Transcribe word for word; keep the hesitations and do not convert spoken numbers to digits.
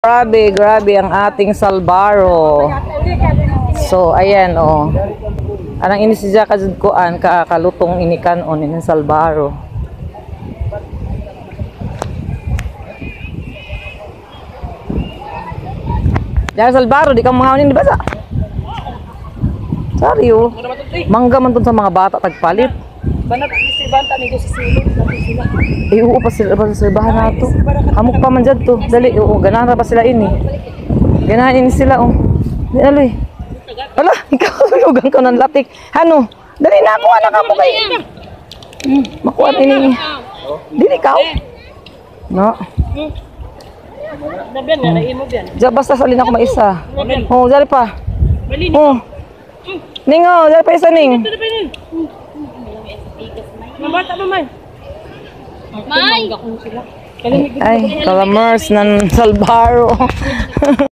Grabe, grabe ang ating Salbaro. So, ayan, oh. Anang ini siya kajudkuan, kakalutong inikan on in Salbaro. Diyan Salbaro, di ka mga unin, di ba sa? Sorry, oh. Mangga man to sa mga bata, tagpalit. Banat si banta ni sa silid sila. Eh, oo pa sila pa sa silbahan nato. Amok pa man dyan to. Dali, oo, ganahan pa sila ini. Ganahan ini sila, oh. Dali, aloy. Ala, ikaw, lugang ko ng latik. Ano? Dali na ako, anak mo kayo. Hmm, makuha ini. Dili ikaw. No. Nabiyan na, naimo biyan. Diyan, basta salin ako maisa. Oo, dali pa. Oo. Ningo, dali pa isa, Ning. Mabata mo, May. May! Ay, kalamers ng Salbaro.